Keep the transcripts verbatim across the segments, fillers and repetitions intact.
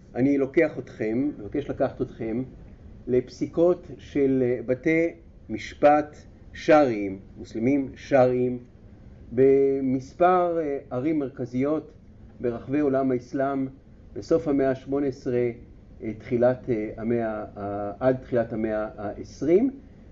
אני לוקח אתכם, מבקש לקחת אתכם לפסיקות של בתי משפט שרעיים, מוסלמים שרעיים, במספר ערים מרכזיות ברחבי עולם האסלאם בסוף המאה ה-שמונה עשרה תחילת המאה, עד תחילת המאה ה-עשרים,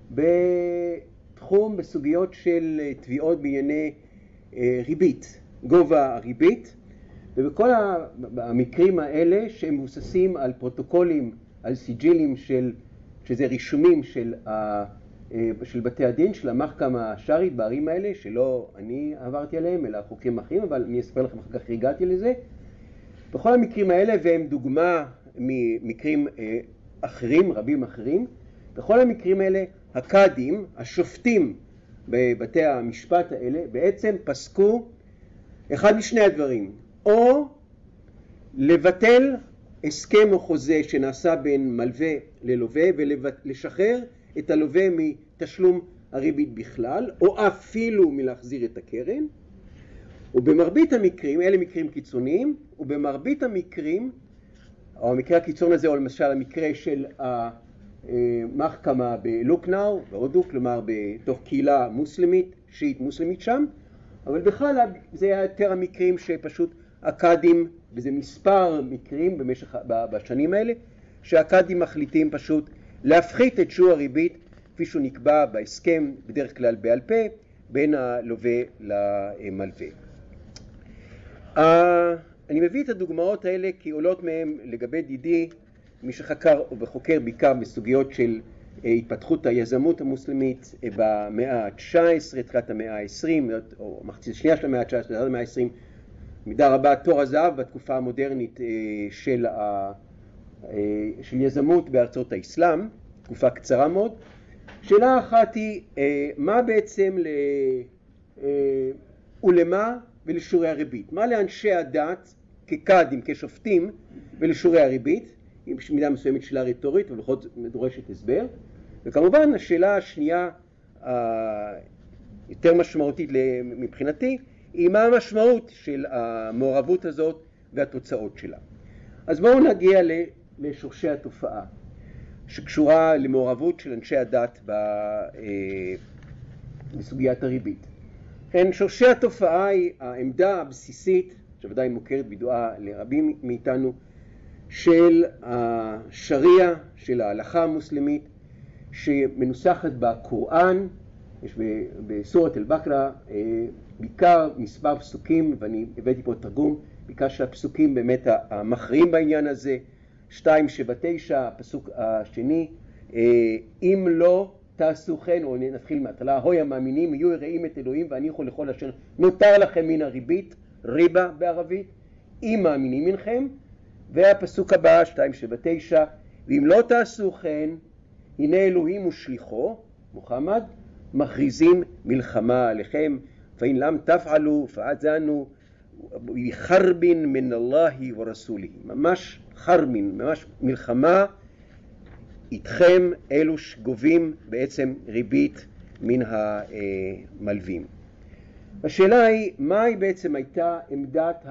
בתחום בסוגיות של תביעות בענייני ריבית, גובה הריבית, ובכל המקרים האלה שהם מבוססים על פרוטוקולים, על סיג'ילים של, שזה רישומים של, של בתי הדין, של המחכמה השרעית בערים האלה, שלא אני עברתי עליהם, אלא חוקרים אחרים, אבל אני אספר לכם אחר כך הגעתי לזה. בכל המקרים האלה, והם דוגמה ממקרים אחרים, רבים אחרים, בכל המקרים האלה, הקאדים, השופטים בבתי המשפט האלה, בעצם פסקו אחד משני הדברים, או לבטל הסכם או חוזה שנעשה בין מלווה ללווה ולשחרר את הלווה מתשלום הריבית בכלל, או אפילו מלהחזיר את הקרן. ובמרבית המקרים, אלה מקרים קיצוניים, ובמרבית המקרים, או המקרה הקיצון הזה, או למשל המקרה של המחכמה בלוקנאו, בהודו, כלומר בתוך קהילה מוסלמית, שיעית מוסלמית שם, אבל בכלל זה היה יותר המקרים שפשוט הקאדים, וזה מספר מקרים במשך, בשנים האלה, שהקאדים מחליטים פשוט להפחית את שיעור הריבית, כפי שהוא נקבע בהסכם, בדרך כלל בעל פה, בין הלווה למלווה. אני מביא את הדוגמאות האלה כי עולות מהם לגבי דידי, מי שחקר וחוקר בעיקר בסוגיות של התפתחות היזמות המוסלמית במאה ה-תשע עשרה, תחילת המאה ה-עשרים, או מחצית השנייה של המאה ה-תשע עשרה, תחילת המאה ה-עשרים, מידה רבה תור הזהב בתקופה המודרנית של, ה... של יזמות בארצות האסלאם, תקופה קצרה מאוד. שאלה אחת היא, מה בעצם ל... ולמה ולשיעורי הריבית? מה לאנשי הדת כקאדים, כשופטים, ולשיעורי הריבית? עם מידה מסוימת שאלה רטורית ובכל זאת דורשת הסבר. וכמובן השאלה השנייה היותר משמעותית מבחינתי היא מה המשמעות של המעורבות הזאת והתוצאות שלה. אז בואו נגיע לשורשי התופעה שקשורה למעורבות של אנשי הדת בסוגיית הריבית. כן, שורשי התופעה היא העמדה הבסיסית, שוודאי מוכרת בידועה לרבים מאיתנו, של השריעה, של ההלכה המוסלמית, שמנוסחת בקוראן. יש בסורת אל-בקרה בעיקר מספר פסוקים, ואני הבאתי פה תרגום, בעיקר שהפסוקים באמת המכריעים בעניין הזה. שתיים שבע תשע, הפסוק השני, אם לא תעשו כן, או נתחיל מההתחלה, הוי המאמינים, יהיו יראים את אלוהים והניחו לכל אשר נותר לכם מן הריבית, ריבה בערבית, אם מאמינים מכם. והפסוק הבא, שתיים שבע תשע, ואם לא תעשו כן, הנה אלוהים ושליחו, מוחמד, מכריזים מלחמה עליכם, ואם לם תפעלו פאזנו חרבין מן אלוהי ורסולי. ממש חרבין, ממש מלחמה איתכם, אלו שגובים בעצם ריבית מן המלווים. השאלה היא, מהי בעצם הייתה עמדת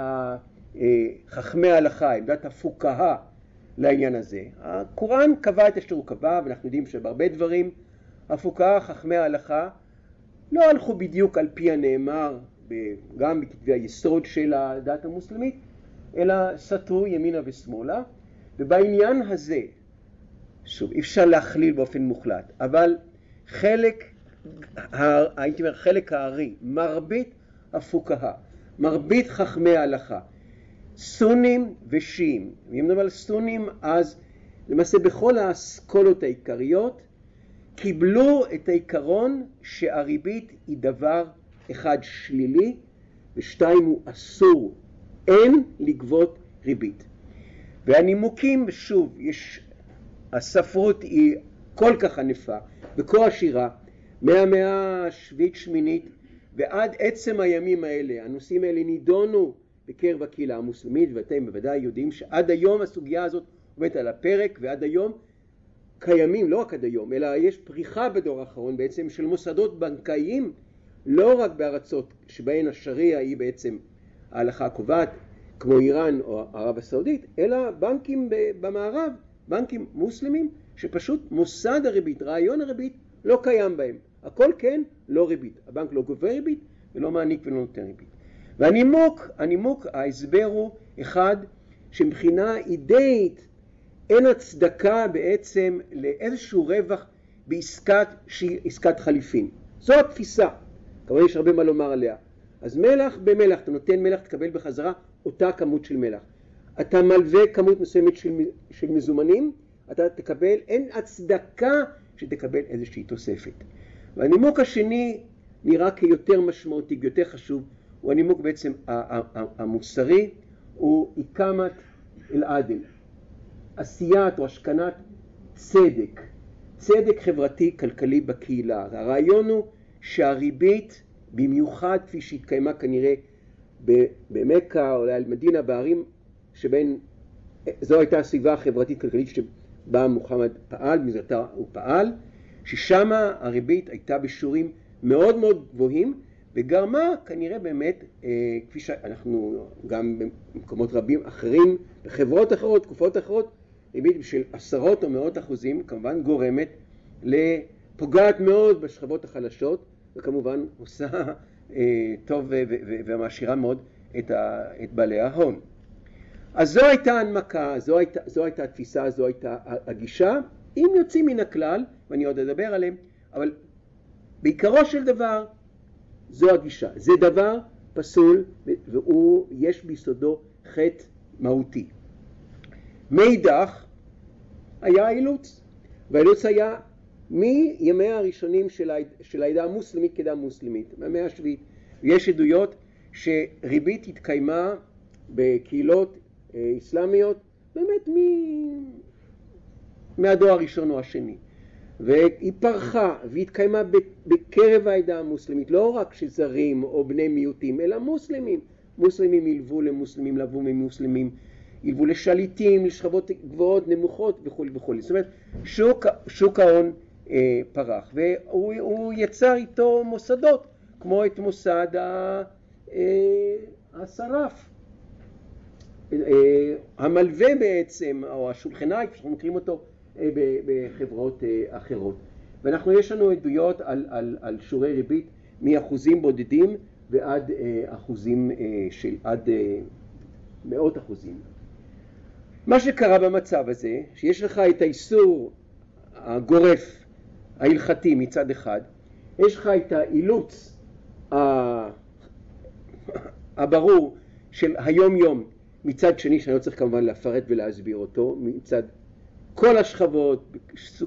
חכמי ההלכה, עמדת הפוקהה לעניין הזה? הקוראן קבע את אשר הוא קבע, ואנחנו יודעים שבהרבה דברים הפוקהה, חכמי ההלכה, לא הלכו בדיוק על פי הנאמר, גם בכתבי היסוד של הדת המוסלמית, אלא סתרו ימינה ושמאלה. ובעניין הזה, שוב, אי אפשר להכליל באופן מוחלט, אבל חלק, הייתי אומר, חלק הארי, מרבית הפוקהה, מרבית חכמי ההלכה, סונים ושיעים. ואם נדבר על סונים, אז למעשה בכל האסכולות העיקריות קיבלו את העיקרון שהריבית היא דבר אחד שלילי, ושתיים הוא אסור, אין לגבות ריבית. והנימוקים, שוב, יש, הספרות היא כל כך ענפה וכה עשירה, מהמאה השביעית שמינית ועד עצם הימים האלה. הנושאים האלה נידונו בקרב הקהילה המוסלמית, ואתם בוודאי יודעים שעד היום הסוגיה הזאת עומדת על הפרק, ועד היום קיימים, לא רק עד היום, אלא יש פריחה בדור האחרון בעצם של מוסדות בנקאיים, לא רק בארצות שבהן השריעה היא בעצם ההלכה הקובעת, כמו איראן או ערב הסעודית, אלא בנקים במערב, בנקים מוסלמים, שפשוט מוסד הריבית, רעיון הריבית, לא קיים בהם. הכל כן, לא ריבית. הבנק לא גובה ריבית ולא מעניק ולא נותן ריבית. והנימוק, הנימוק, ההסבר הוא אחד, שמבחינה אידאית אין הצדקה בעצם לאיזשהו רווח בעסקת שהיא עסקת חליפין. זו התפיסה. כמובן יש הרבה מה לומר עליה. אז מלח במלח, אתה נותן מלח, תקבל בחזרה אותה כמות של מלח. אתה מלווה כמות מסוימת של, של מזומנים, אתה תקבל, אין הצדקה שתקבל איזושהי תוספת. והנימוק השני נראה כיותר משמעותי, יותר חשוב, הוא הנימוק בעצם המוסרי, הוא איקמת אל-עדל. עשיית או השכנת צדק, צדק חברתי כלכלי בקהילה. הרעיון הוא שהריבית, במיוחד כפי שהתקיימה כנראה במכה או באל-מדינה, בערים שבין, זו הייתה הסביבה החברתית כלכלית שבה מוחמד פעל, במסגרתה הוא פעל, ששם הריבית הייתה בשיעורים מאוד מאוד גבוהים, וגרמה כנראה באמת, אה, כפי שאנחנו גם במקומות רבים אחרים, בחברות אחרות, תקופות אחרות, ריבית של עשרות או מאות אחוזים, כמובן גורמת לפוגעת מאוד בשכבות החלשות, וכמובן עושה אה, טוב ומעשירה מאוד את, ה, את בעלי ההון. אז זו הייתה הנמקה, זו הייתה, זו הייתה התפיסה, זו הייתה הגישה, אם יוצאים מן הכלל, ואני עוד אדבר עליהם, אבל בעיקרו של דבר, זו הגישה. זה דבר פסול, והוא, יש ביסודו חטא מהותי. מאידך, היה אילוץ, והאילוץ היה מימיה הראשונים של, העד, של העדה המוסלמית כעדה מוסלמית, מהמאה השביעית. יש עדויות שריבית התקיימה בקהילות אה, אסלאמיות, באמת מ... מהדור הראשון או השני. והיא פרחה והתקיימה בקרב העדה המוסלמית, לא רק שזרים או בני מיעוטים, אלא מוסלמים. מוסלמים ילוו למוסלמים, לבו ממוסלמים, ילוו לשליטים, לשכבות גבוהות, נמוכות וכו' וכו'. זאת אומרת, שוק, שוק ההון אה, פרח, והוא יצר איתו מוסדות, כמו את מוסד ה, אה, השרף. אה, המלווה בעצם, או השולחנאי, כפי שאנחנו מכירים אותו, בחברות אחרות. ואנחנו יש לנו עדויות על, על, על שיעורי ריבית מאחוזים בודדים ועד אחוזים של עד מאות אחוזים. מה שקרה במצב הזה, שיש לך את האיסור הגורף ההלכתי מצד אחד, יש לך את האילוץ הברור של היום יום מצד שני, שאני לא צריך כמובן לפרט ולהסביר אותו, מצד כל השכבות,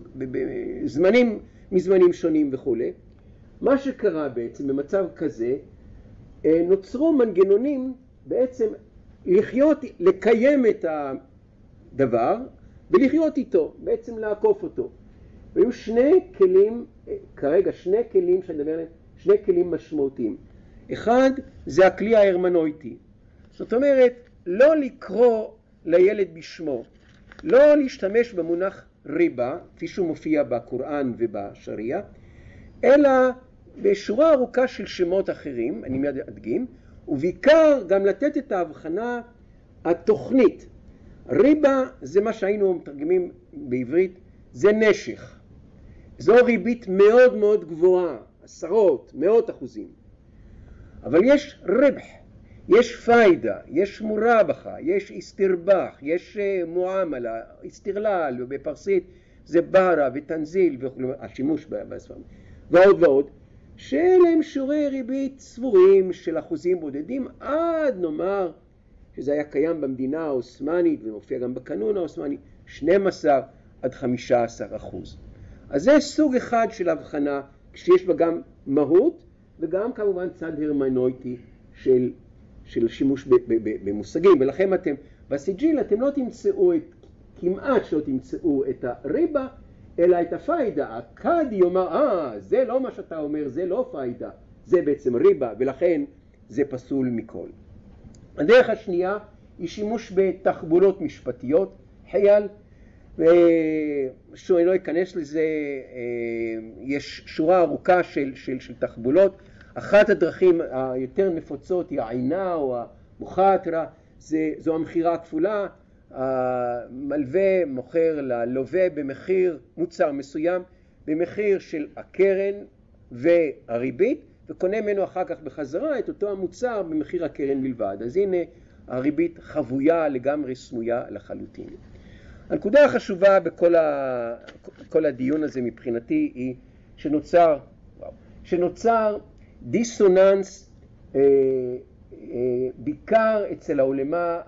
בזמנים, מזמנים שונים וכו'. מה שקרה בעצם במצב כזה, נוצרו מנגנונים בעצם לחיות, לקיים את הדבר ולחיות איתו, בעצם לעקוף אותו. והיו שני כלים, כרגע שני כלים שאני מדבר עליהם, שני כלים משמעותיים. אחד זה הכלי ההרמנויטי. זאת אומרת, לא לקרוא לילד בשמו. לא להשתמש במונח ריבה, כפי שהוא מופיע בקוראן ובשריעה, אלא בשורה ארוכה של שמות אחרים, אני מיד אדגים, ובעיקר גם לתת את ההבחנה התוכנית. ריבה זה מה שהיינו מתרגמים בעברית, זה נשך. זו ריבית מאוד מאוד גבוהה, עשרות, מאות אחוזים. אבל יש ריבח. יש פיידה, יש מורבחה, יש הסתרבח, יש מועמלה, הסתרלל, ובפרסית זה bara ותנזיל, השימוש בספרים, ועוד ועוד, שאלה הם שיעורי ריבית סבורים של אחוזים בודדים, עד נאמר שזה היה קיים במדינה העות'מאנית, ומופיע גם בקנון העות'מאני, שנים עשר עד חמישה עשר אחוז. אז זה סוג אחד של הבחנה, שיש בה גם מהות, וגם כמובן צד הרמנויטי של של שימוש במושגים, ולכן אתם, בסיג'יל אתם לא תמצאו את, כמעט שלא תמצאו את הריבה, אלא את הפיידה. הקאדי יאמר, אה, זה לא מה שאתה אומר, זה לא פיידה, זה בעצם ריבה, ולכן זה פסול מכל. הדרך השנייה היא שימוש בתחבולות משפטיות, חייל, ושוב, אני לא אכנס לזה, יש שורה ארוכה של, של, של תחבולות. אחת הדרכים היותר נפוצות היא העינה או המוחתרה, זה, זו המחירה הכפולה, המלווה מוכר ללווה במחיר מוצר מסוים, במחיר של הקרן והריבית, וקונה ממנו אחר כך בחזרה את אותו המוצר במחיר הקרן בלבד. אז הנה הריבית חבויה לגמרי סמויה לחלוטין. הנקודה החשובה בכל ה, כל הדיון הזה מבחינתי היא שנוצר, שנוצר דיסוננס אה, אה, בעיקר אצל העולמה,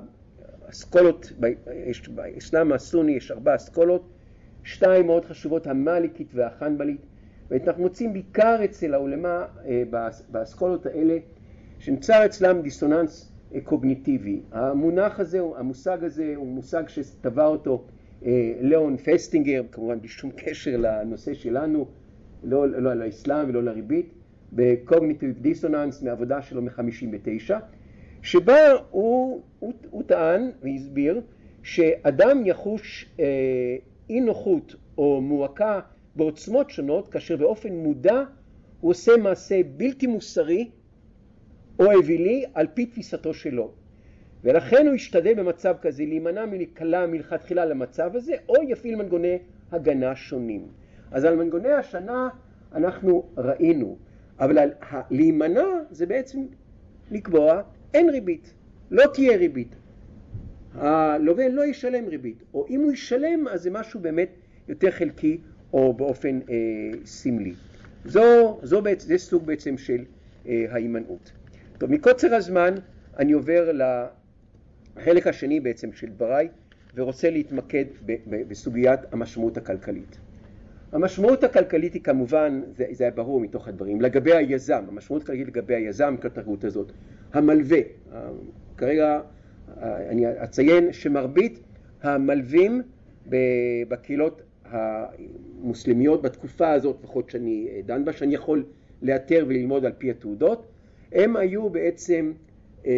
האסכולות, יש, ישנם הסוני, יש ארבע אסכולות, שתיים מאוד חשובות, המליקית והחנבלית, ואנחנו מוצאים בעיקר אצל העולמה אה, באסכולות האלה, שנוצר אצלם דיסוננס קוגניטיבי. המונח הזה, המושג הזה, הוא מושג שטבע אותו אה, ליאון פסטינגר, כמובן בשום קשר לנושא שלנו, לא, לא לאסלאם ולא לריבית, בקוגניטיב דיסוננס מעבודה שלו מ-חמישים ותשע, שבה הוא, הוא, הוא טען והסביר שאדם יחוש אה, אי נוחות או מועקה בעוצמות שונות, כאשר באופן מודע הוא עושה מעשה בלתי מוסרי או אווילי על פי תפיסתו שלו. ולכן הוא ישתדל במצב כזה להימנע מלהיקלע מלכתחילה למצב הזה, או יפעיל מנגוני הגנה שונים. אז על מנגוני השנה אנחנו ראינו, אבל על להימנע זה בעצם לקבוע אין ריבית, לא תהיה ריבית. הלווה לא ישלם ריבית, או אם הוא ישלם אז זה משהו באמת יותר חלקי או באופן אה, סמלי. זו, זו בעצם, זה סוג בעצם של אה, ההימנעות. טוב, מקוצר הזמן אני עובר לחלק השני בעצם של דבריי, ורוצה להתמקד ב- ב- בסוגיית המשמעות הכלכלית. המשמעות הכלכלית היא כמובן, זה, זה היה ברור מתוך הדברים, לגבי היזם, המשמעות הכלכלית לגבי היזם, כל התרבות הזאת, המלווה. כרגע אני אציין שמרבית המלווים בקהילות המוסלמיות בתקופה הזאת, לפחות שאני דן בה, שאני יכול לאתר וללמוד על פי התעודות, הם היו בעצם אה,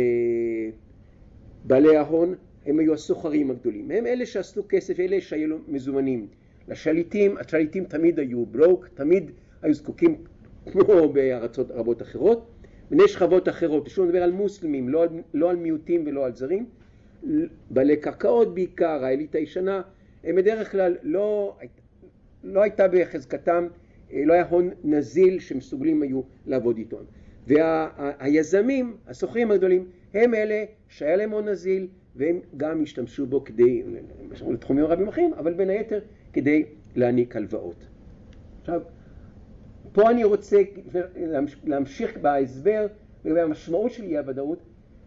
בעלי ההון, הם היו הסוחרים הגדולים. הם אלה שעשו כסף, אלה שהיו לו מזומנים. לשליטים, השליטים תמיד היו ברוק, תמיד היו זקוקים כמו בארצות רבות אחרות. בני שכבות אחרות, שוב נדבר על מוסלמים, לא, לא על מיעוטים ולא על זרים. בעלי קרקעות בעיקר, האליטה הישנה, הם בדרך כלל לא, לא הייתה בחזקתם, לא היה הון נזיל שמסוגלים היו לעבוד איתו. והיזמים, הסוחרים הגדולים, הם אלה שהיה להם הון נזיל, והם גם השתמשו בו כדי, לתחומים רבים אחרים, אבל בין היתר כדי להעניק הלוואות. עכשיו, פה אני רוצה להמשיך בהסבר לגבי המשמעות של אי הוודאות,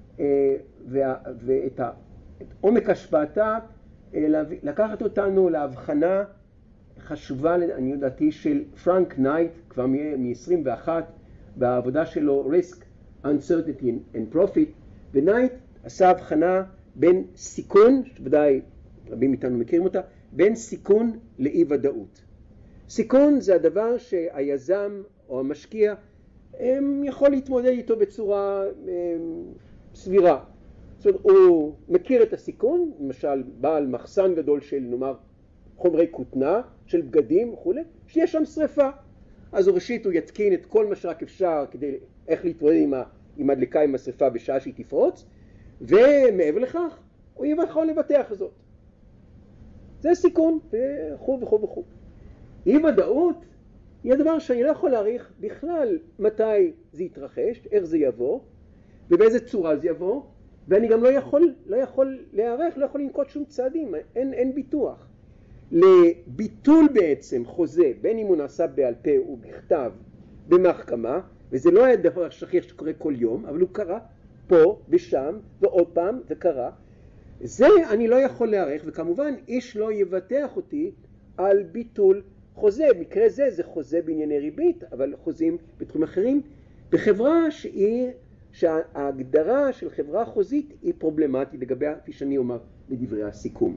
ואת עומק השפעתה, לקחת אותנו להבחנה חשובה, אני יודעתי, של פרנק נייט, כבר מ-עשרים ואחת, בעבודה שלו Risk, Uncertainty and Profit, ונייט עשה הבחנה בין סיכון, שוודאי רבים איתנו מכירים אותה, בין סיכון לאי ודאות. סיכון זה הדבר שהיזם או המשקיע יכול להתמודד איתו בצורה סבירה. זאת אומרת, הוא מכיר את הסיכון, למשל בעל מחסן גדול של נאמר חומרי כותנה, של בגדים וכו', שיש שם שריפה. אז ראשית הוא יתקין את כל מה שרק אפשר כדי איך להתמודד עם, ה, עם הדליקה עם השריפה בשעה שהיא תפרוץ, ומעבר לכך הוא יכול לבטח זאת. זה סיכון וכו' וכו' וכו'. אי ודאות היא הדבר שאני לא יכול להעריך בכלל מתי זה יתרחש, איך זה יבוא, ובאיזה צורה זה יבוא, ואני גם לא יכול, לא יכול להיערך, לא יכול לנקוט שום צעדים, אין, אין ביטוח. לביטול בעצם חוזה, בין אם הוא נעשה בעל פה ובכתב במחכמה, וזה לא היה דבר שכיח שקורה כל יום, אבל הוא קרה פה ושם ועוד פעם זה קרה, זה אני לא יכול להערך, וכמובן איש לא יבטח אותי על ביטול חוזה. במקרה זה זה חוזה בענייני ריבית, אבל חוזים בתחום אחרים, בחברה שהיא, שההגדרה של חברה חוזית היא פרובלמטית לגבי, כפי שאני אומר בדברי הסיכום.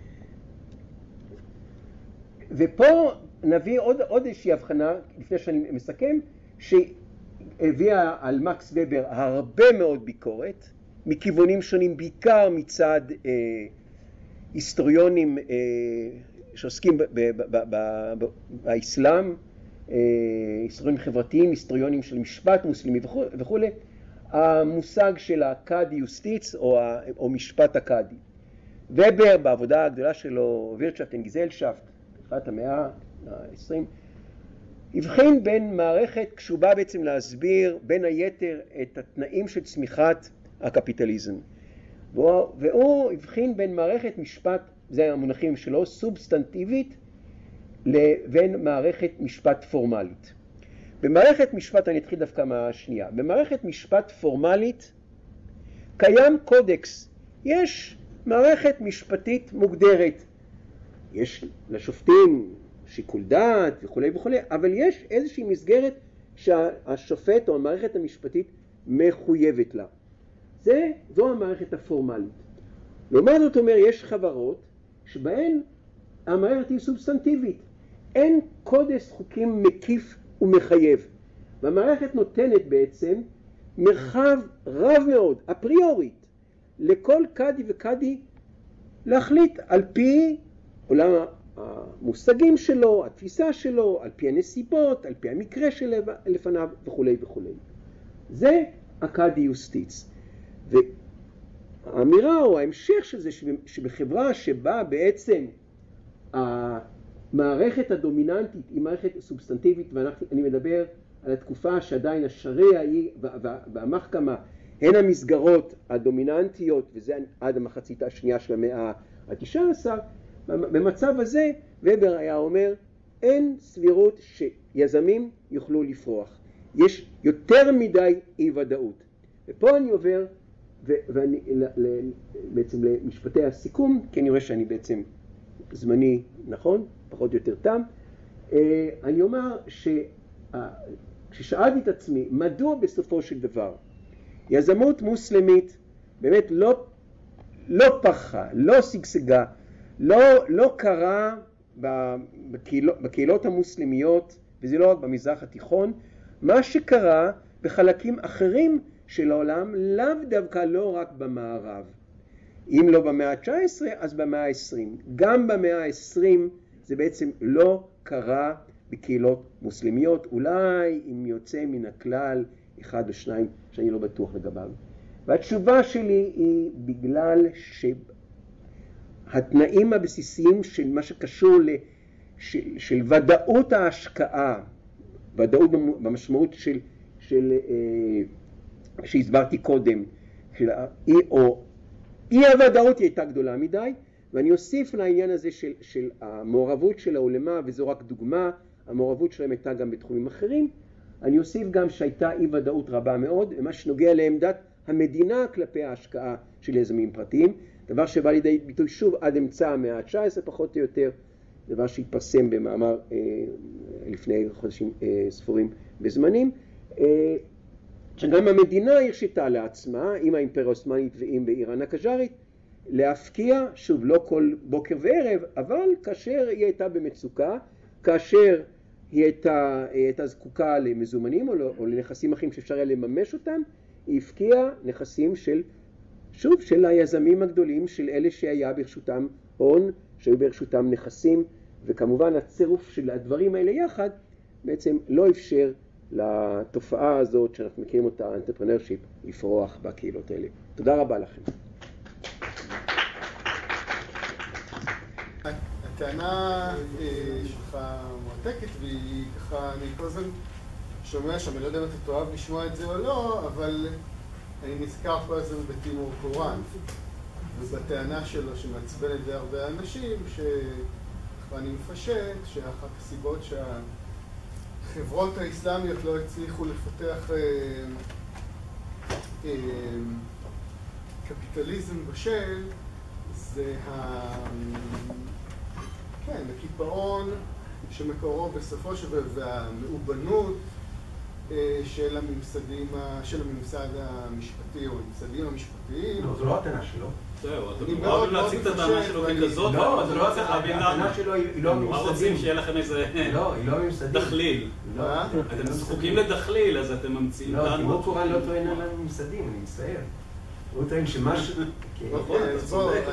ופה נביא עוד, עוד איזושהי הבחנה, לפני שאני מסכם, שהביאה על מקס ובר הרבה מאוד ביקורת, מכיוונים שונים, בעיקר מצד אה, היסטוריונים אה, שעוסקים באסלאם, אה, היסטוריונים חברתיים, היסטוריונים של משפט מוסלמי וכו' וכו'. המושג של הקאדי יוסטיץ או, או משפט הקאדי. ובר בעבודה הגדולה שלו, וירטשאפט אנד גזלשאפט, תחילת המאה ה-עשרים, הבחין בין מערכת, כשהוא בא בעצם להסביר בין היתר את התנאים של צמיחת הקפיטליזם. והוא, והוא הבחין בין מערכת משפט, זה המונחים שלו, סובסטנטיבית, לבין מערכת משפט פורמלית. במערכת משפט, אני אתחיל דווקא מהשנייה, במערכת משפט פורמלית קיים קודקס, יש מערכת משפטית מוגדרת, יש לשופטים שיקול דעת וכו' וכו', אבל יש איזושהי מסגרת שהשופט או המערכת המשפטית מחויבת לה. זה, זו המערכת הפורמלית. לעומת זאת אומר, יש חברות שבהן המערכת היא סובסטנטיבית. אין קודקס חוקים מקיף ומחייב. והמערכת נותנת בעצם מרחב רב מאוד, אפריורית, לכל קאדי וקאדי להחליט על פי עולם המושגים שלו, התפיסה שלו, על פי הנסיבות, על פי המקרה שלפניו וכו' וכו'. זה הקאדי יוסטיץ. והאמירה או ההמשך של זה שבחברה שבה בעצם המערכת הדומיננטית היא מערכת סובסטנטיבית, ואני מדבר על התקופה שעדיין השריעה היא והמחכמה הן המסגרות הדומיננטיות, וזה עד המחצית השנייה של המאה ה-תשע עשרה, במצב הזה ובר היה אומר אין סבירות שיזמים יוכלו לפרוח. יש יותר מדי אי ודאות. ופה אני עובר ואני בעצם למשפטי הסיכום, כי אני רואה שאני בעצם זמני נכון, פחות או יותר תם. אני אומר שכששאלתי את עצמי מדוע בסופו של דבר יזמות מוסלמית באמת לא, לא פרחה, לא שגשגה, לא, לא קרה בקהילות, בקהילות המוסלמיות, וזה לא רק במזרח התיכון, מה שקרה בחלקים אחרים של העולם, לאו דווקא לא רק במערב. אם לא במאה ה-תשע עשרה, אז במאה ה-עשרים. גם במאה ה-עשרים זה בעצם לא קרה בקהילות מוסלמיות, אולי אם יוצא מן הכלל אחד או שניים שאני לא בטוח לגביו. והתשובה שלי היא בגלל שהתנאים הבסיסיים של מה שקשור ל... של, של ודאות ההשקעה, ודאות במשמעות של, של אה, שהסברתי קודם, של, או אי הוודאות היא הייתה גדולה מדי, ואני אוסיף לעניין הזה של, של המעורבות של העולמה, וזו רק דוגמה, המעורבות שלהם הייתה גם בתחומים אחרים, אני אוסיף גם שהייתה אי ודאות רבה מאוד, ומה שנוגע לעמדת המדינה כלפי ההשקעה של יזמים פרטיים, דבר שבא לידי ביטוי שוב עד אמצע המאה ה-תשע עשרה פחות או יותר, דבר שהתפרסם במאמר אה, לפני חודשים אה, ספורים בזמנים, אה, שגם המדינה הרשתה לעצמה, עם האימפריה העות'מאנית ועם באיראן הקז'ארית, להפקיע, שוב לא כל בוקר וערב, אבל כאשר היא הייתה במצוקה, כאשר היא הייתה, היא הייתה זקוקה למזומנים או, או לנכסים אחרים שאפשר היה לממש אותם, היא הפקיעה נכסים של, שוב, של היזמים הגדולים, של אלה שהיה ברשותם הון, שהיו ברשותם נכסים, וכמובן הצירוף של הדברים האלה יחד, בעצם לא אפשר לתופעה הזאת שאנחנו מכירים אותה, entrepreneurship, לפרוח בקהילות האלה. תודה רבה לכם. הטענה שלך מועתקת, והיא ככה, אני כל הזמן שומע שם, אני לא יודע אם אתה תאהב לשמוע את זה או לא, אבל אני נזכר כל הזמן בתימור קורן, ובטענה שלו שמעצבנת די הרבה אנשים, שאני מפשט שאחת הסיבות שהחברות האסלאמיות לא הצליחו לפתח אה, אה, קפיטליזם בשל, זה ה... כן, הקיפאון שמקורו בסופו של דבר, והמאובנות של הממסדים, של הממסד המשפטי או הממסדים המשפטיים. לא, זו לא הטענה שלו. זהו, אתם נורא אוהבים להציג את הטענה שלו ככזאת, לא, זה לא הטענה שלו, היא לא הממסדים. מה רוצים שיהיה לכם איזה דחליל? אתם זקוקים לדחליל, אז אתם ממציאים טענות. לא, תימור קורן לא טוען על הממסדים, אני מצטער. הוא טוען שמשהו... נכון, אתה צודק.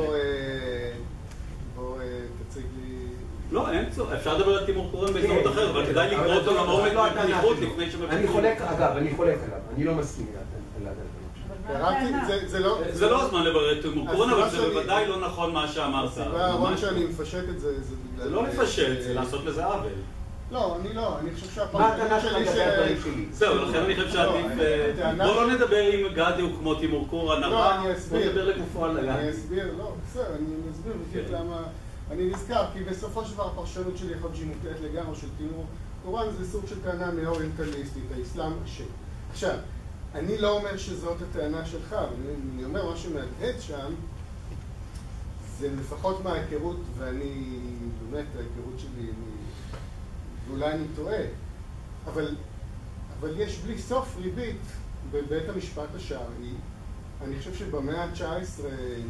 בוא תציג לי... לא, אין צורך, אפשר לדבר על תימור קורן באזורת אחרת, אבל כדאי לקרוא אותו לעומק במיוחד לפני שמבחינים. אני חולק, אגב, אני חולק עליו, אני לא מסכים זה לא הזמן לברר את תימור קורן, אבל זה בוודאי לא נכון מה שאמרת. הסיבה הרון שאני מפשט את זה, זה בגלל... זה לא לפשט, זה לעשות לזה עוול. לא, אני לא, אני חושב שהפרשנות שלי... מה הטענה שלך לגבי הדברים שלי? זהו, לכן אני חושב שעדיף... בוא לא נדבר עם גדי הוא כמו תימור קורן, לא, אני אסביר. בוא נדבר לגופו על גדי. אני אסביר, לא, בסדר, אני אסביר בדיוק למה... אני נזכר, כי בסופו של דבר הפרשנות שלי יכול להיות שהיא מוטעת לגמרי של תימור קורן, זה סוג של טענה מאוריינטליסטית, האסלאם אשם. עכשיו, אני לא אומר שזאת הטענה שלך, אבל אני אומר מה שמהדהד שם, זה לפחות מההיכרות, ואני, באמת, ההיכרות שלי, אני, ואולי אני טועה, אבל, אבל יש בלי סוף ריבית בבית המשפט השערי. אני חושב שבמאה ה-תשע עשרה,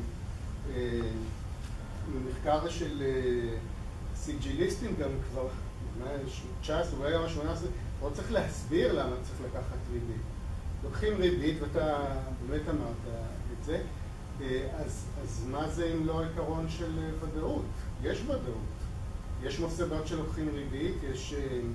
במחקר של סיג'יליסטים גם כבר, במאה ה-תשע עשרה, אולי גם ה-שמונה עשרה, לא צריך להסביר למה צריך לקחת ריבית. לוקחים ריבית, ואתה באמת אמרת את זה, אז, אז מה זה אם לא עיקרון של ודאות? יש ודאות. יש מוסדות שלוקחים ריבית, יש,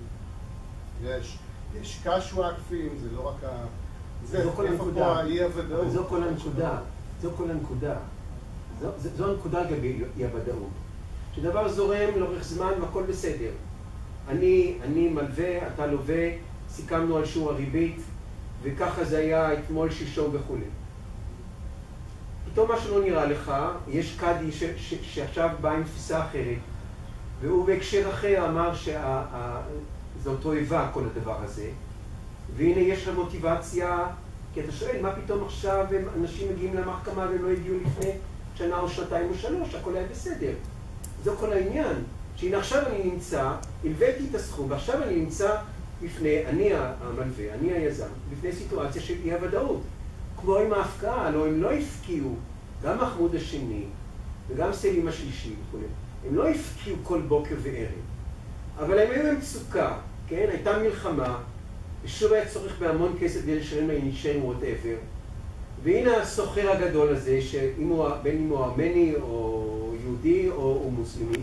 יש, יש קש וואקפים, זה לא רק ה... זה, זו כל הנקודה. אי-הוודאות. זו כל הנקודה. זו כל הנקודה. זו, זו הנקודה לגבי אי-הוודאות. שדבר זורם לאורך זמן והכל בסדר. אני, אני מלווה, אתה לווה, סיכמנו על שיעור הריבית, וככה זה היה אתמול, שלשום וכו'. פתאום מה שלא נראה לך, יש קאדי ש, ש, שעכשיו בא עם תפיסה אחרת, והוא בהקשר אחר אמר שזאת תועבה כל הדבר הזה, והנה יש לה מוטיבציה, כי אתה שואל, מה פתאום עכשיו אנשים מגיעים למחכמה והם לא הגיעו לפני שנה או שנתיים או שלוש, הכל היה בסדר. זו כל העניין, שהנה עכשיו אני נמצא, הלוויתי את הסכום, ועכשיו אני נמצא בפני, אני המלווה, אני היזם, בפני סיטואציה של אי הוודאות. כמו עם ההפקעה, לא, הם לא הפקיעו, גם מחמוד השני וגם סלים השלישי וכו', הם לא הפקיעו כל בוקר וערב, אבל הם היו במצוקה, כן? הייתה מלחמה, ושוב היה צורך בהמון כסף כדי לשלם לאינשן whatever, והנה הסוחר הגדול הזה, שאם הוא, בין אם הוא ארמני או יהודי או, או מוסלמי,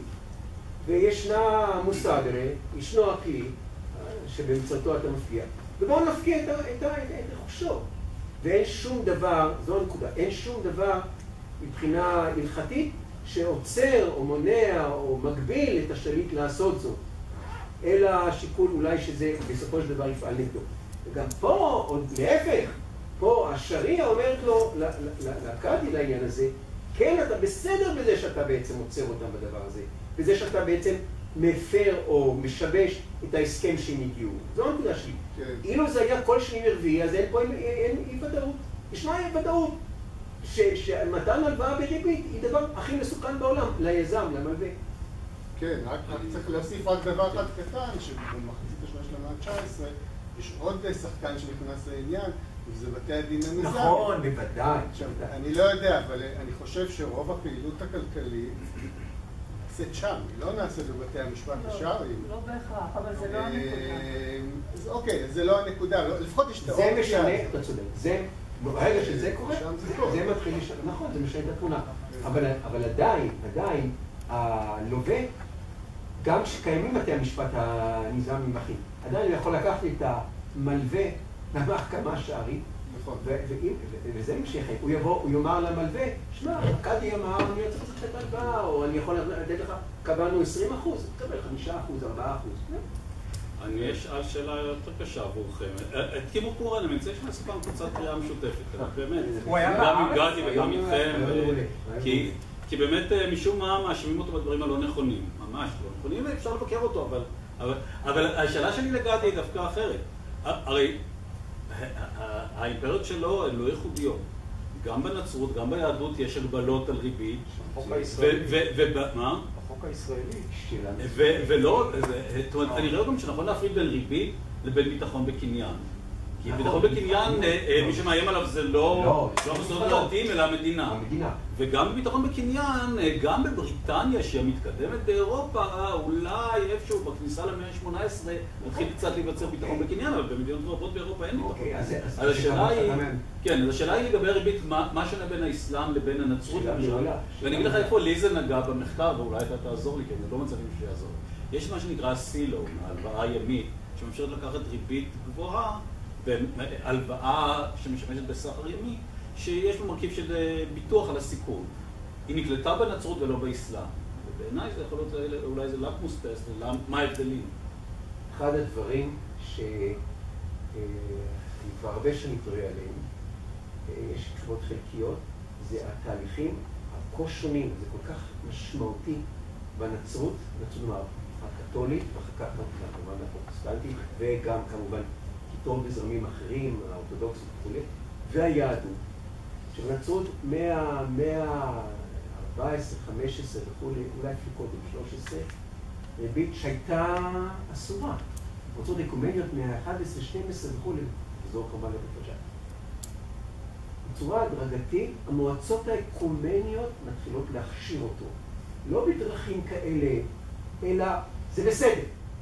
וישנה מוסדרה, ישנו הכלי, שבמצאותו אתה מפקיע, ובואו נפקיע את, את, את, את רכושו. ואין שום דבר, זו הנקודה, אין שום דבר מבחינה הלכתית שעוצר או מונע או מגביל את השליט לעשות זאת, אלא השיקול אולי שזה בסופו של דבר יפעל נגדו. וגם פה, עוד להפך, פה השריעה אומרת לו, לקאדי לעניין הזה, כן, אתה בסדר בזה שאתה בעצם עוצר אותם בדבר הזה, בזה שאתה בעצם מפר או משבש את ההסכם שהם הגיעו. זו הנקודה שלי. אילו זה היה כל שני מרביעי, אז אין פה אי ודאות. ישנה אי ודאות. שמתן הלוואה בריבית היא דבר הכי מסוכן בעולם, ליזם, למלווה. כן, רק צריך להוסיף רק דבר אחד קטן, שבמחצית השנה של המאה ה-תשע עשרה יש עוד שחקן שנכנס לעניין, וזה בתי הדין המזרחיים. נכון, בוודאי. אני לא יודע, אבל אני חושב שרוב הפעילות הכלכלית נעשית שם, היא לא נעשית בבתי המשפט השרעיים. לא בהכרח, אבל זה לא הנקודה. אוקיי, זה לא הנקודה, לפחות יש את האופציה. זה משנה, אתה צודק, זה, ברגע שזה קורה, זה מתחיל לשנות, נכון, זה משנה את התמונה. אבל עדיין, עדיין, הלווה, גם כשקיימים בתי המשפט הנזרמים אחים, עדיין הוא יכול לקחת את המלווה למחכמה השערית, וזה משך, הוא יבוא, הוא יאמר למלווה, שמע, הקאדי אמר, אני רוצה לעשות את הלוואה, או אני יכול לתת לך, קבענו עשרים אחוז, תקבל חמישה אחוז, ארבעה אחוז. אני אשאל שאלה יותר קשה עבורכם. את תימור קורן, אני מציע שנעשה קבוצת קריאה משותפת, באמת. גם עם גדי וגם איתכם, כי באמת משום מה מאשימים אותו בדברים הלא נכונים, ממש לא נכונים, ואפשר לבקר אותו, אבל השאלה שלי לגדי היא דווקא אחרת. הרי האימפריות שלו הן לא ייחודיות. גם בנצרות, גם ביהדות יש הגבלות על ריבית. החוק הישראלי. מה? החוק הישראלי. ולא, זאת אומרת, אני רואה גם שנכון להפריד בין ריבית לבין ביטחון בקניין. כי ביטחון בקניין, מי שמאיים עליו זה לא מוסדות דתיים, אלא המדינה. וגם בביטחון בקניין, גם בבריטניה, שהיא המתקדמת באירופה, אולי איפשהו בכניסה למאה ה-שמונה עשרה, מתחיל קצת להיווצר ביטחון בקניין, אבל במדינות רבות באירופה אין ביטחון. אז השאלה היא, כן, אז השאלה היא לגבי הריבית, מה שונה בין האסלאם לבין הנצרות, ואני אגיד לך איפה לי זה נגע במחקר, ואולי אתה תעזור לי, כי אני לא מצליח שיעזור. יש מה שנקרא סילו, ההלוואה הימית, שמאפשרת לקחת ריבית גבוהה, והלוואה שמשמשת בסחר ימי, שיש לו מרכיב של ביטוח על הסיכון. היא נקלטה בנצרות ולא באסלאם. ובעיניי זה יכול להיות, אולי זה לקמוס טסט, מה ההבדלים? אחד הדברים שאני כבר הרבה שנים תראה עליהם, יש תשובות חלקיות, זה התהליכים הכה שונים, זה כל כך משמעותי בנצרות, נצרות הקתולית, ואחר כך כמובן הפרוטסטנטית, וגם כמובן כיתות בזרמים אחרים, האורתודוקסית וכו', והיהדות. שבנצרות מאה, מאה ארבע עשרה, חמש עשרה וכו', אולי אפילו קודם, שלוש עשרה, ריבית שהייתה אסורה. נצרות אקומניות מה-אחת עשרה, שתים עשרה וכו', וזו כמובן לבית בצורה הדרגתית, המועצות האקומניות מתחילות להכשיר אותו. לא בדרכים כאלה, אלא זה בסדר.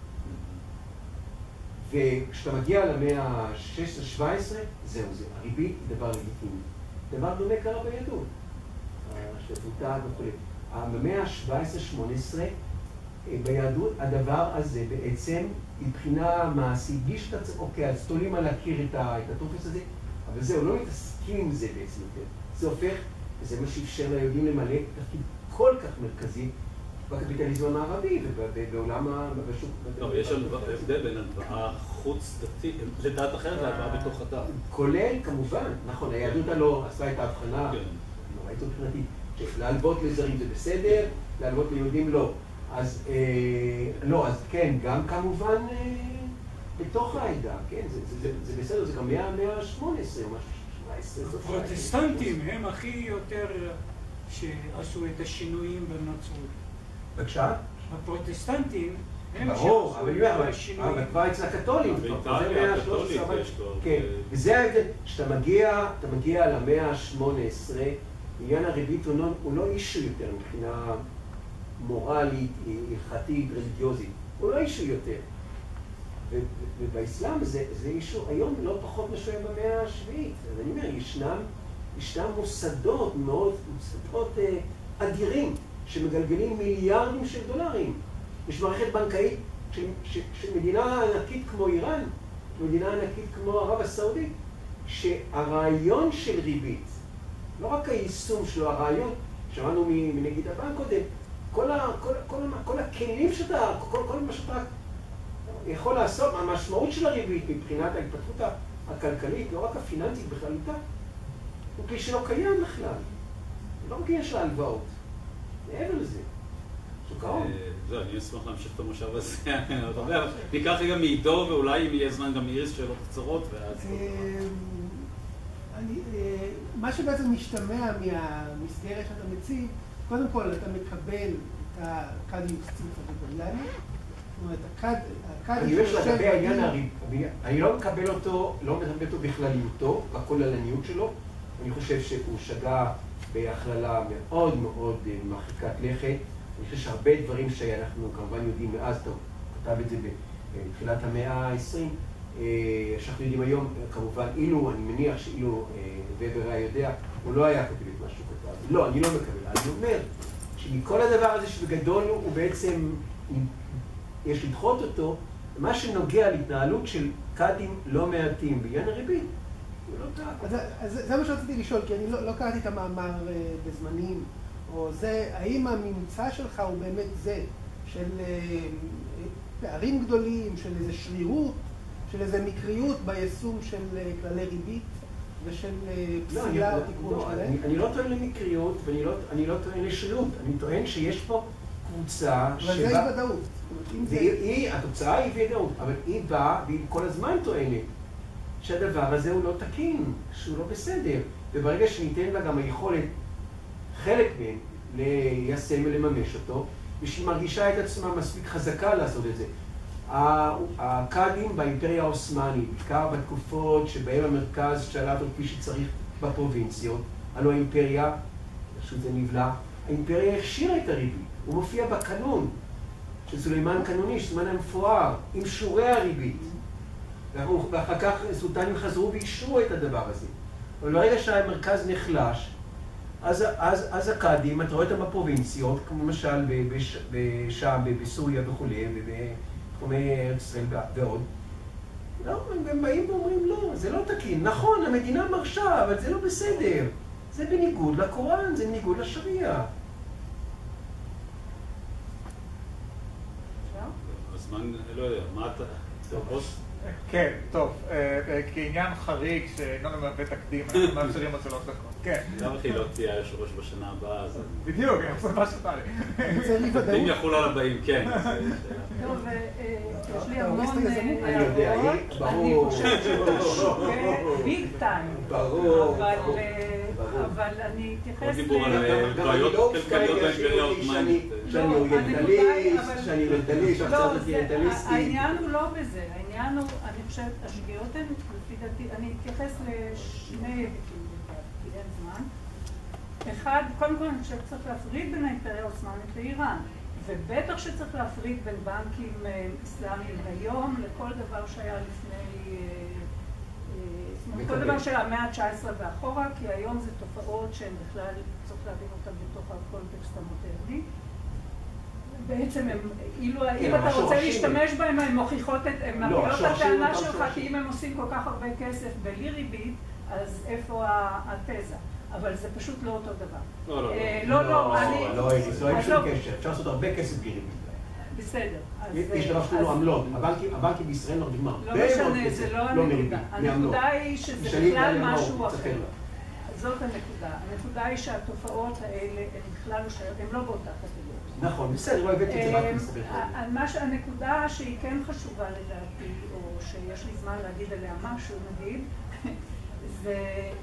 וכשאתה מגיע למאה ה-שש עשרה שבע עשרה, זהו זה. הריבית היא דבר לגיטימי. דבר דומה קרה ביהדות. השתתפותה וכו'. במאה ה-שבע עשרה שמונה עשרה, ביהדות הדבר הזה בעצם, מבחינה מעשית, בלי שאתה צריך, אוקיי, אז תולים על להכיר את הטופס הזה, אבל זהו, לא מתעסקים עם זה בעצם יותר. זה הופך, וזה מה שאפשר ליהודים למלא תפקיד כל כך מרכזי בקפיטליזם המערבי ובעולם בשוק. לא, יש הבדל בין הלוואה חוץ-דתית, לדת אחרת להלוואה בתוך הדת. כולל, כמובן, נכון, היהדות הלא עשה את ההבחנה, נוראית מבחינתי, להלוות לזרים זה בסדר, להלוות ליהודים לא. אז לא, אז כן, גם כמובן בתוך העדה, כן, זה בסדר, זה גם מאה ה-שמונה עשרה או משהו, שבע עשרה. הפרוטסטנטים הם הכי יותר שעשו את השינויים בנצרות. בבקשה? הפרוטסטנטים הם שעשו את השינויים. אבל כבר אצל הקתולים. באיטליה הקתולית יש לו. כן, וזה ההבדל, כשאתה מגיע, אתה מגיע למאה ה-שמונה עשרה, עניין הריבית הוא לא אישו יותר מבחינה מורלית, הלכתית, רליגיוזית. הוא לא אישו יותר. ובאסלאם זה אישו היום לא פחות משהו במאה השביעית. אז אני אומר, ישנם, ישנם מוסדות מאוד, מוסדות אדירים, שמגלגלים מיליארדים של דולרים. יש מערכת בנקאית של מדינה ענקית כמו איראן, מדינה ענקית כמו ערב הסעודית, שהרעיון של ריבית, לא רק היישום שלו, הרעיון, שמענו מנגיד הבנק קודם, כל, ה, כל, כל, כל הכלים שאתה, כל, כל מה שאתה יכול לעשות, המשמעות של הריבית מבחינת ההתפתחות הכלכלית, לא רק הפיננסית בכללותה, הוא כלי שלא קיים בכלל. לא רק יש לה הלוואות. מעבר לזה. שוק ההון. זהו, אני אשמח להמשיך את המושב הזה. ניקח רגע מעידו, ואולי אם יהיה זמן גם מאיריס שאלות קצרות, ואז... מה שבעצם משתמע מהמסגרת שאתה מציג, קודם כל אתה מקבל את הקאדי יוסציף הריבוריאלי, זאת אומרת, הקאדי שיושב בעניין, אני לא מקבל אותו, לא מקבל אותו בכלליותו, בכוללניות שלו, אני חושב שהוא שגה בהכללה מאוד מאוד מרחיקת לכת. אני חושב שהרבה דברים שאנחנו כמובן יודעים מאז, טוב, כתב את זה בתחילת המאה ה-העשרים, שאנחנו יודעים היום, כמובן, אילו, אני מניח שאילו ובר היה יודע, הוא לא היה כותב את מה שהוא כתב. לא, אני לא מקבל. אני אומר שמכל הדבר הזה שבגדול הוא בעצם, יש לדחות אותו, מה שנוגע להתנהלות של קאדים לא מעטים בעניין הריבית, הוא לא טעה. אז זה מה שרציתי לשאול, כי אני לא קראתי את המאמר בזמנים, או זה, האם הממצא שלך הוא באמת זה, של פערים גדולים, של איזו שרירות, של איזו מקריות ביישום של כללי ריבית ושל פסילה או תיקון שלהם? אני לא טוען למקריות ואני לא טוען לשרירות, אני טוען שיש פה קבוצה שבה... אבל זה אי ודאות. התוצאה היא אי ודאות, אבל היא באה והיא כל הזמן טוענת שהדבר הזה הוא לא תקין, שהוא לא בסדר, וברגע שניתן לה גם היכולת, חלק מהם, ליישם ולממש אותו, ושהיא מרגישה את עצמה מספיק חזקה לעשות את זה. הקאדים באימפריה העות'מאנית, בעיקר בתקופות שבהם המרכז שלט עוד כפי שצריך בפרובינציות, הלוא האימפריה, פשוט זה נבלע, האימפריה הכשירה את הריבית. הוא מופיע בקנון של סולימן קנוני, סולימן המפואר, עם שורי הריבית. ואחר כך סולטנים חזרו ואישרו את הדבר הזה. אבל ברגע שהמרכז נחלש, אז, אז, אז הקאדים, אתה רואה אותם בפרובינציות, כמו למשל בשם, בסוריה וכו', ובתחומי ארץ ישראל ועוד, לא, הם באים ואומרים לא, זה לא תקין. נכון, המדינה מרשה, אבל זה לא בסדר. זה בניגוד לקוראן, זה בניגוד לשריעה. הזמן, לא יודע, מה אתה... כן, טוב, כעניין חריג שאינו מהווה תקדים, אנחנו מאפשרים עוד שלוש דקות. כן. למה כי לא תהיה יושב ראש בשנה הבאה, אז... בדיוק, אני חושב מה שאתה לי. אם יחול על הבאים, כן. טוב, יש לי המון אני יודע, אני חושבת שאתה שוקע ביג טיים. ברור. אבל אני אתייחס... עוד דיבור על בעיות כלכליות באימפריה העות'מאנית. שאני אוריינטליסט, שאני אוריינטליסט, שעכשיו אני אוריינטליסטי. העניין הוא לא בזה, העניין הוא, אני חושבת, השגיאות הן, לפי דעתי, אני אתייחס לשני היבטים, כי אין זמן. אחד, קודם כל אני חושבת שצריך להפריד בין האימפריה העות'מאנית לאיראן, ובטח שצריך להפריד בין בנקים אסלאמיים היום לכל דבר שהיה לפני, כל דבר של המאה ה-תשע עשרה ואחורה, כי היום זה תופעות שהן בכלל, צריך להבין אותן בתוך הקונטקסט המודרני. בעצם הם, אילו, אם אתה רוצה להשתמש בהם, הן מוכיחות את, הן מפילות את הטענה שלך, כי אם הם עושים כל כך הרבה כסף בלי ריבית, אז איפה התזה? אבל זה פשוט לא אותו דבר. לא, לא, לא, לא, אני... לא, אין שום קשר, אפשר לעשות הרבה כסף בלי ריבית. בסדר. יש דבר שקוראים עמלות, הבנקים בישראל לא נגמר. לא משנה, זה לא הנקודה. הנקודה היא שזה בכלל משהו אחר. זאת הנקודה. הנקודה היא שהתופעות האלה הן בכלל לא באותה קטגוריה. נכון, בסדר, לא הבאתי את זה רק מסתבר. הנקודה שהיא כן חשובה לדעתי, או שיש לי זמן להגיד עליה משהו, נגיד, זה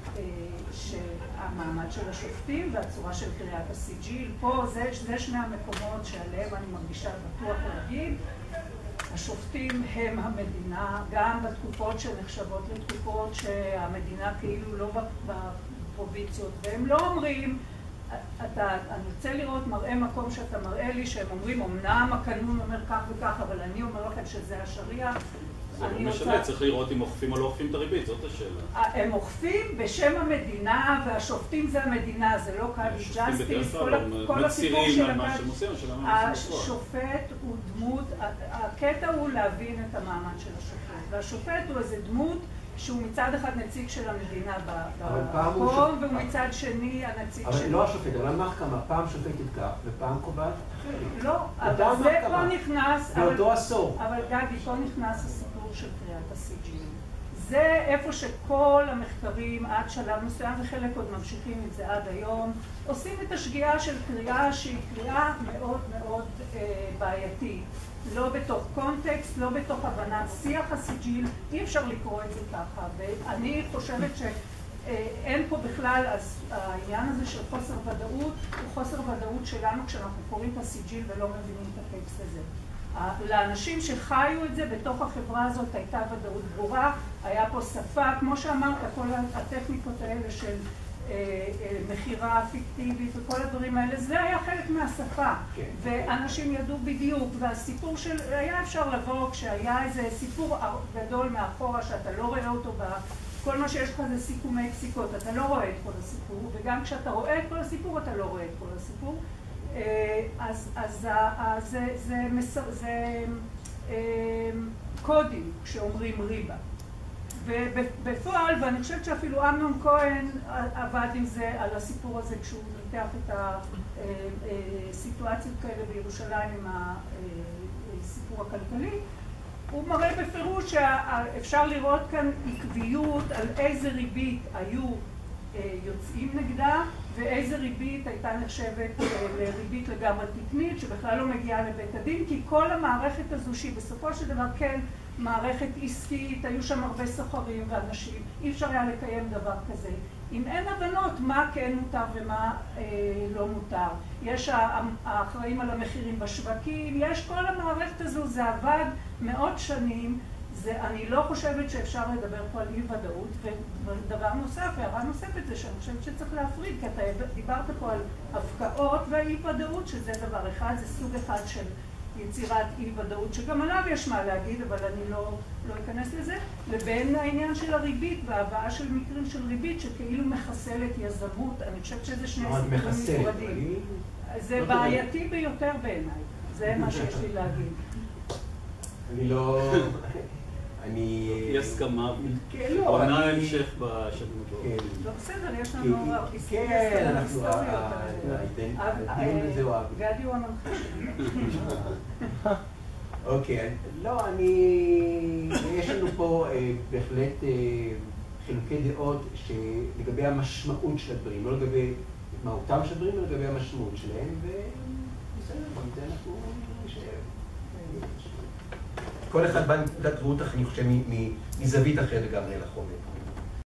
שהמעמד של השופטים והצורה של קריאת הסיג'יל, פה זה שני המקומות שעליהם אני מרגישה בטוח להגיד. השופטים הם המדינה, גם בתקופות שנחשבות לתקופות שהמדינה כאילו לא בפרוביציות, והם לא אומרים, אתה, אני רוצה לראות מראה מקום שאתה מראה לי שהם אומרים, אמנם הקנון אומר כך וכך, אבל אני אומר לכם שזה השריעה. זה לא משנה, צריך לראות אם אוכפים או לא אוכפים את הריבית, זאת השאלה. הם אוכפים בשם המדינה, והשופטים זה המדינה, זה לא קאדי ג'אסטיס, כל הסיפור של השופט הוא דמות, הקטע הוא להבין את המעמד של השופט, והשופט הוא איזה דמות שהוא מצד אחד נציג של המדינה במקום, והוא מצד שני הנציג של... אבל לא השופט, אבל המחכמה, פעם שופטת כך ופעם קובעת אחרת. לא, אבל זה פה נכנס... באותו עשור. אבל גדי, פה נכנס הסיפור של קריאת הסיג'יל. זה איפה שכל המחקרים עד שלב מסוים, וחלק עוד ממשיכים את זה עד היום, עושים את השגיאה של קריאה שהיא קריאה מאוד מאוד בעייתית. לא בתוך קונטקסט, לא בתוך הבנת שיח הסיג'יל, אי אפשר לקרוא את זה ככה. ואני חושבת שאין פה בכלל, אז העניין הזה של חוסר ודאות, הוא חוסר ודאות שלנו כשאנחנו קוראים את הסיג'יל ולא מבינים את הטקסט הזה. לאנשים שחיו את זה בתוך החברה הזאת הייתה ודאות ברורה, היה פה שפה, כמו שאמרת, כל הטכניקות האלה של מחירה פיקטיבית וכל הדברים האלה, זה היה חלק מהשפה, ואנשים ידעו בדיוק, והסיפור של, היה אפשר לבוא כשהיה איזה סיפור גדול מאחורה שאתה לא רואה אותו, כל מה שיש לך זה סיכומי פסיקות, אתה לא רואה את כל הסיפור, וגם כשאתה רואה את כל הסיפור אתה לא רואה את כל הסיפור, אז, אז זה, זה, זה, זה קודים כשאומרים ריבה. ובפועל, ואני חושבת שאפילו אמנון כהן עבד עם זה, על הסיפור הזה כשהוא ניתח את הסיטואציות כאלה בירושלים עם הסיפור הכלכלי, הוא מראה בפירוש שאפשר לראות כאן עקביות על איזה ריבית היו יוצאים נגדה, ואיזה ריבית הייתה נחשבת לריבית לגמרי תקנית, שבכלל לא מגיעה לבית הדין, כי כל המערכת הזו שהיא בסופו של דבר כן מערכת עסקית, היו שם הרבה סוחרים ואנשים, אי אפשר היה לקיים דבר כזה. אם אין הבנות מה כן מותר ומה אה, לא מותר. יש האחראים על המחירים בשווקים, יש כל המערכת הזו, זה עבד מאות שנים, זה, אני לא חושבת שאפשר לדבר פה על אי ודאות, ודבר נוסף, הערה נוספת זה שאני חושבת שצריך להפריד, כי אתה דיברת פה על הפקעות והאי ודאות, שזה דבר אחד, זה סוג אחד של יצירת אי ודאות, שגם עליו יש מה להגיד, אבל אני לא, לא אכנס לזה, לבין העניין של הריבית והבאה של מקרים של ריבית, שכאילו מחסלת יזמות, אני חושבת שזה שני סיפורים נפרדים. זה בעייתי ביותר בעיניי, זה מה שיש לי להגיד. אני לא... אני... אי הסכמה, כן, לא, עונה אני... המשך בשנים הבאות. לא בסדר, יש לנו כן, אנחנו... הדיון הזה הוא... והדיון המנחה שלי. אוקיי, לא, אני... יש לנו פה בהחלט חילוקי דעות לגבי המשמעות של הדברים, לא לגבי מהותם של הדברים, אלא לגבי המשמעות שלהם, ובסדר, במתי אנחנו נשאר. כל אחד בא נקודת ראות, אני חושב, מזווית אחרת לגמרי לחומר.